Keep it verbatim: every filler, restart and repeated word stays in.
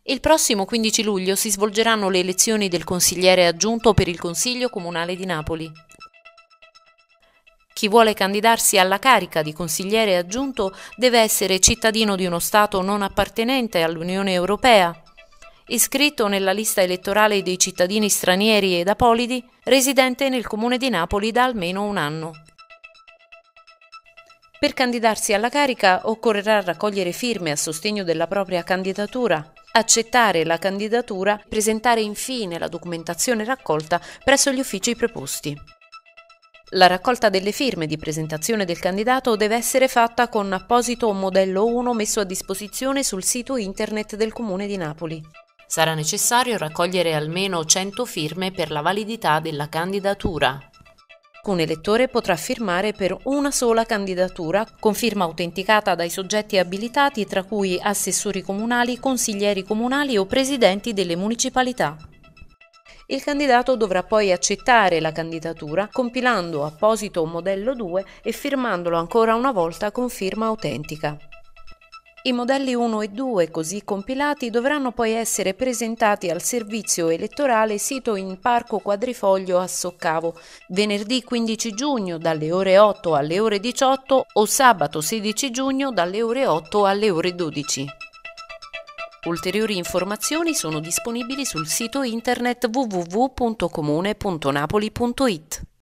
Il prossimo quindici luglio si svolgeranno le elezioni del consigliere aggiunto per il Consiglio Comunale di Napoli. Chi vuole candidarsi alla carica di consigliere aggiunto deve essere cittadino di uno Stato non appartenente all'Unione Europea, iscritto nella lista elettorale dei cittadini stranieri ed apolidi, residente nel Comune di Napoli da almeno un anno. Per candidarsi alla carica occorrerà raccogliere firme a sostegno della propria candidatura, accettare la candidatura e presentare infine la documentazione raccolta presso gli uffici preposti. La raccolta delle firme di presentazione del candidato deve essere fatta con apposito modello uno messo a disposizione sul sito internet del Comune di Napoli. Sarà necessario raccogliere almeno cento firme per la validità della candidatura. Un elettore potrà firmare per una sola candidatura con firma autenticata dai soggetti abilitati, tra cui assessori comunali, consiglieri comunali o presidenti delle municipalità. Il candidato dovrà poi accettare la candidatura compilando apposito modello due e firmandolo ancora una volta con firma autentica. I modelli uno e due così compilati dovranno poi essere presentati al servizio elettorale sito in Parco Quadrifoglio a Soccavo, venerdì quindici giugno dalle ore otto alle ore diciotto o sabato sedici giugno dalle ore otto alle ore dodici. Ulteriori informazioni sono disponibili sul sito internet w w w punto comune punto napoli punto it.